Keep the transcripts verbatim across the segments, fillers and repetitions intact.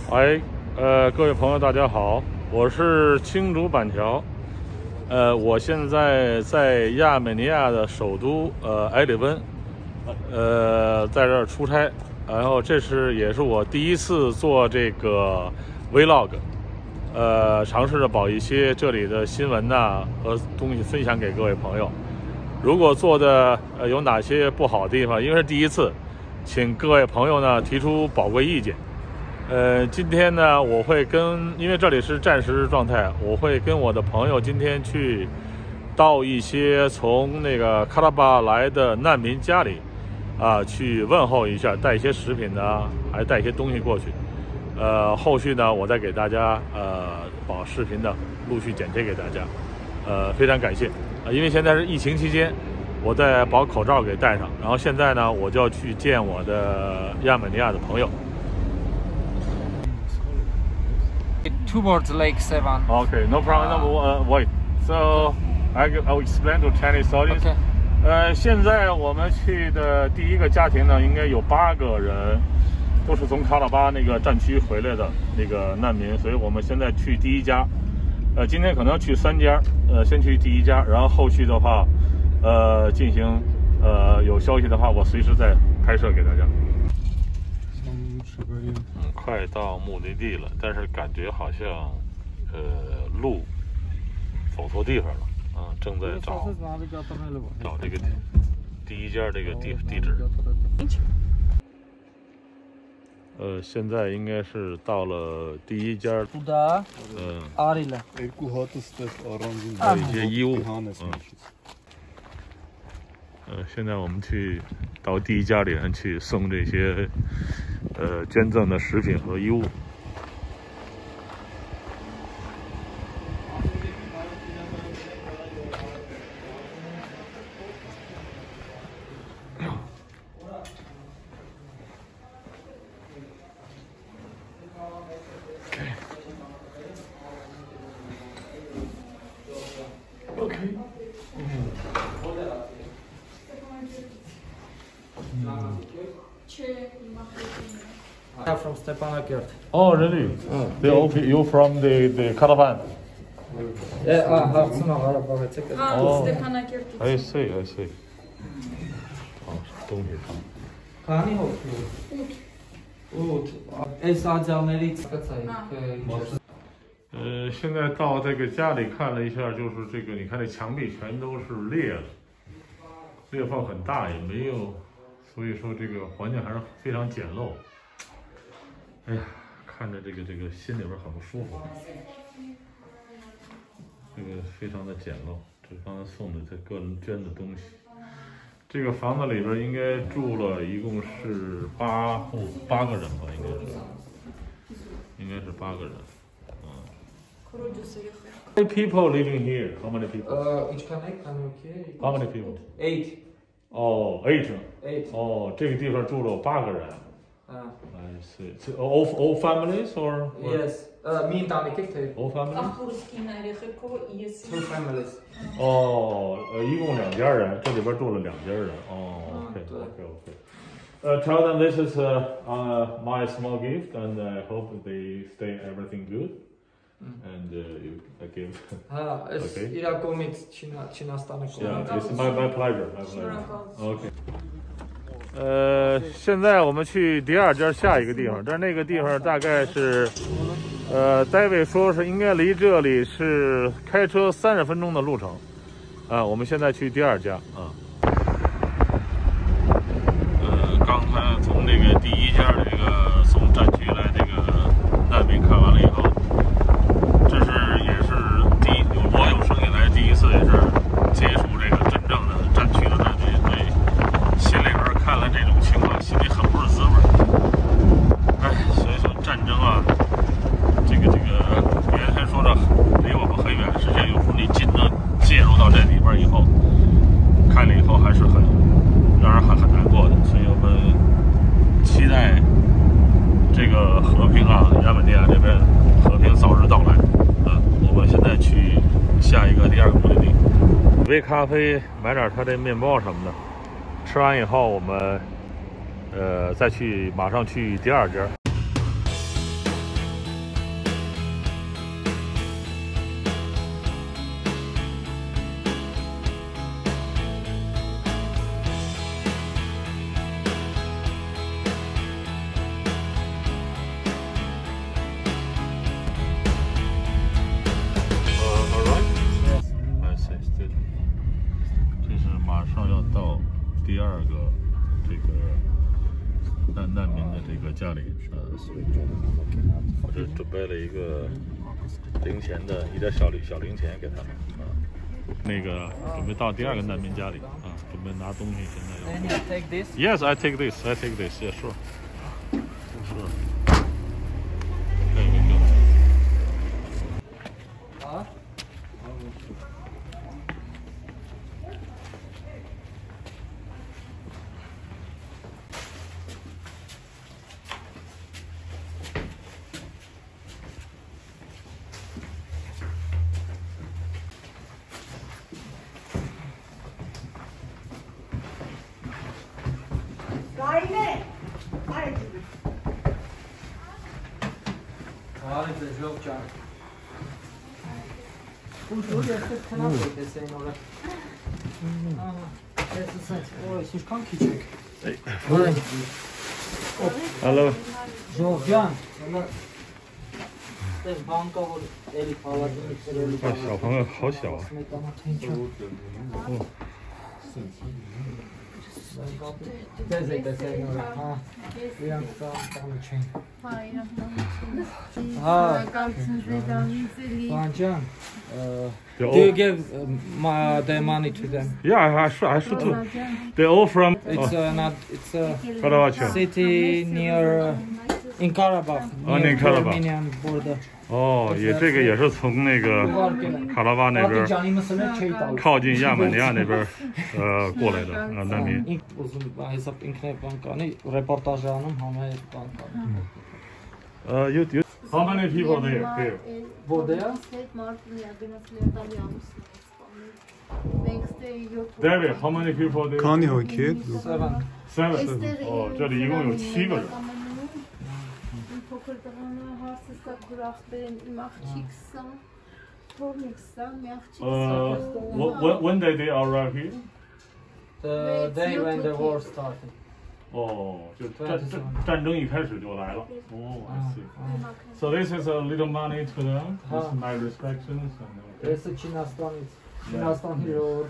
哎，呃，各位朋友，大家好，我是青竹板桥。呃，我现在在亚美尼亚的首都呃埃里温，呃，在这儿出差。然后这是也是我第一次做这个 vlog， 呃，尝试着把一些这里的新闻呐和东西分享给各位朋友。如果做的呃有哪些不好的地方，因为是第一次，请各位朋友呢提出宝贵意见。呃，今天呢，我会跟，因为这里是暂时状态，我会跟我的朋友今天去到一些从那个喀拉巴来的难民家里，啊，去问候一下，带一些食品呢，还带一些东西过去。呃，后续呢，我再给大家呃把视频呢陆续剪贴给大家。呃，非常感谢。呃，因为现在是疫情期间，我在把口罩给戴上，然后现在呢，我就要去见我的亚美尼亚的朋友。 Towards Lake Sevan. Okay, no problem. Uh, wait. So I I'll explain to Chinese audience. Okay. 呃，现在我们去的第一个家庭呢，应该有八个人，都是从喀拉巴那个战区回来的那个难民，所以我们现在去第一家。呃，今天可能去三家，呃，先去第一家，然后后续的话，呃，进行呃有消息的话，我随时再拍摄给大家。嗯，快到目的地了，但是感觉好像，呃，路走错地方了，啊、嗯，正在找找这个第一家这个地地址。呃，现在应该是到了第一家，嗯，还有一些衣物，嗯，呃，现在我们去到第一家里面去送这些。呃，捐赠的食品和衣物。OK。嗯。 I'm from Stepanakert. Oh, really? Oh, they all you from the the caravan? Yeah, ah, Artsakh. Oh, I see, I see. 好，东西上。 Քանի հոգի։ Ութ։ Այս աջալներից կցայի։ 呃，现在到这个家里看了一下，就是这个，你看这墙壁全都是裂了，裂缝很大，也没有，所以说这个环境还是非常简陋。哎呀，看着这个这个心里边很不舒服。这个非常的简陋，这刚才送的这个人捐的东西。这个房子里边应该住了一共是八户八个人吧，应该是，应该是八个人。嗯。How many people living here? How many people? Uh, each connect, okay. How many people? Eight. Oh, eight. Eight. 哦，这个地方住了八个人。 Ah. I see. So all all families or? Yes. Uh, me and Danny kicked it. All families? Two families. 哦，呃，一共两家人，这里边住了两家人。哦 ，OK OK OK。Uh, tell them this is uh, uh, my small gift, and I hope they stay everything good. And uh, you I give. Ah, it's Iraqomit China Chinastani. Yeah, it's my my pleasure. My pleasure. OK. 呃，现在我们去第二家下一个地方，但是那个地方大概是，呃，戴维说是应该离这里是开车三十分钟的路程，啊，我们现在去第二家啊。呃，刚才从这个第一家这个从战区来这个难民看完了以后，这是也是第一，我有生以来第一次也是接触这个真正的战区的难民，所以。心里边看了这种情况，心里很不是滋味。哎，所以说战争啊，这个这个，别人还说着离我们很远，实际上有时候你真的介入到这里边以后，看了以后还是很让人很很难过的。所以我们期待这个和平啊，亚美尼亚这边和平早日到来。啊，我们现在去下一个第二个目的地，杯咖啡，买点他的面包什么的。吃完以后，我们呃再去马上去第二家。 这个家里，呃，我这准备了一个零钱的一点小零小零钱给他们啊。那个准备到第二个难民家里啊，准备拿东西，现在要。 Then you take this. Yes, I take this. I take this. Yeah, sure. Sure. There we go. Ah. Haydi yok canım. Bu şuraya kanal desene oraya. Das ist halt, oh, ist nicht küçük. Hello. Yok can. Banka var, eli falan. 哇，小朋友好小啊！哦， Desek desene oraya. Ha. Uyan tamam için. Hayır. Ha. Can. Do you give uh, the money to them? Yeah, I should. I should too. They're all from. It's uh, not. It's a Karabakh. city near uh, in Karabakh. Oh, near in Karabakh. Armenian border. 哦，也这个也是从那个卡拉巴那边靠近亚美尼亚那边呃过来的呃难民。 İlk uzun hesap inkine bankani reportaj anım hamle bankani. 呃，you you how many people there here? Burada ya? David, how many people there? Can you kid? Seven. Seven. 哦，这里一共有七个人。 呃，when when did they arrive here? The day when the war started. 哦，就战战战争一开始就来了。哦 I see. So this is a little money to them. This is my respections. This is China stanic. China stanic hero.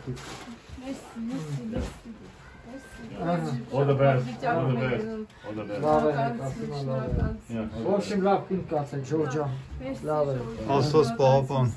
All the best. All the best. All the best. Yeah. В общем, love pinkace, Georgia. Love it. Also sparbon.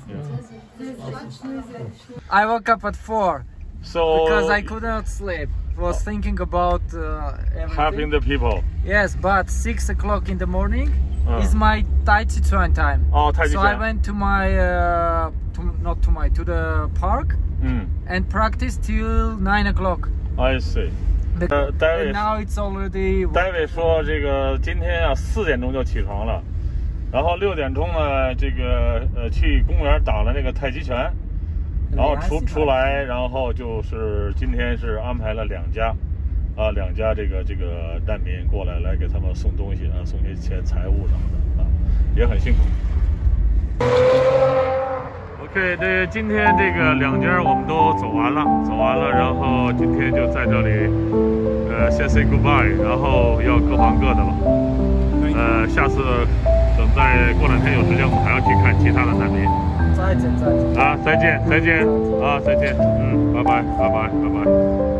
I woke up at four So because I could not sleep. Was thinking about uh, everything. helping the people. Yes, but six o'clock in the morning Uh. is my Tai Chi Chuan time. Oh, Tai Chi So I Chuan. went to my, uh, to, not to my, to the park 嗯 and practiced till nine o'clock. ，I see. 呃 And ，David now it's already. David 说这个今天啊四点钟就起床了，然后六点钟呢这个呃去公园打了那个太极拳，然后出出来，然后就是今天是安排了两家，啊两家这个这个难民过来来给他们送东西啊，送些钱财物什么的啊，也很辛苦。OK， 这今天这个两家我们都走完了，走完了，然后今天就在这里，呃，先 say goodbye， 然后要各忙各的了。呃，下次等再过两天有时间，我们还要去看其他的难民。 再见，再见。 啊，再见，再见，啊，再见，嗯，拜拜，拜拜，拜拜。